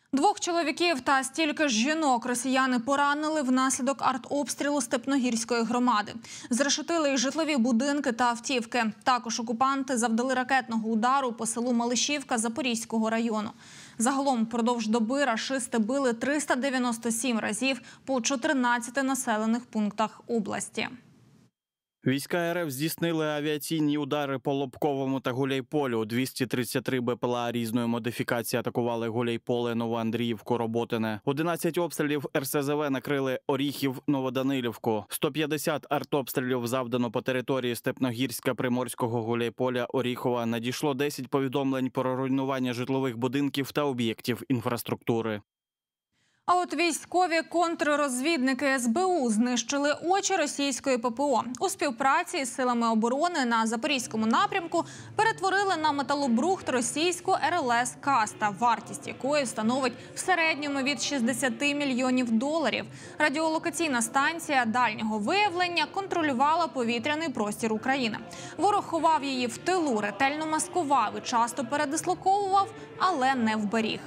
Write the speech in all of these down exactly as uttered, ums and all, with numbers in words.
Двох чоловіків та стільки ж жінок росіяни поранили внаслідок артобстрілу Степногірської громади. Зрешетили й житлові будинки та автівки. Також окупанти завдали ракетного удару по селу Малишівка Запорізького району. Загалом впродовж доби рашисти били триста дев'яносто сім разів по чотирнадцяти населених пунктах області. Війська РФ здійснили авіаційні удари по Лобковому та Гуляйполю. двісті тридцять три БПЛА різної модифікації атакували Гуляйполе, Новоандріївку, Роботине. одинадцять обстрілів ер ес зе ве накрили Оріхів, Новоданилівку. сто п'ятдесят артобстрілів завдано по території Степногірська, Приморського, Гуляйполя, Оріхова. Надійшло десять повідомлень про руйнування житлових будинків та об'єктів інфраструктури. А от військові контррозвідники ес бе у знищили очі російської пе пе о. У співпраці з силами оборони на Запорізькому напрямку перетворили на металобрухт російську ер ел ес «Каста», вартість якої становить в середньому від шістдесяти мільйонів доларів. Радіолокаційна станція дальнього виявлення контролювала повітряний простір України. Ворог ховав її в тилу, ретельно маскував і часто передислоковував, але не вберіг.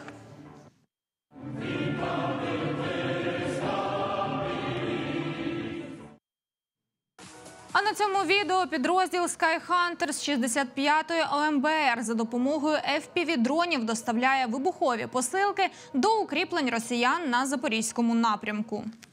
А на цьому відео підрозділ Skyhunters шістдесят п'ятої о ем бе ер за допомогою еф пі ві-дронів доставляє вибухові посилки до укріплень росіян на Запорізькому напрямку.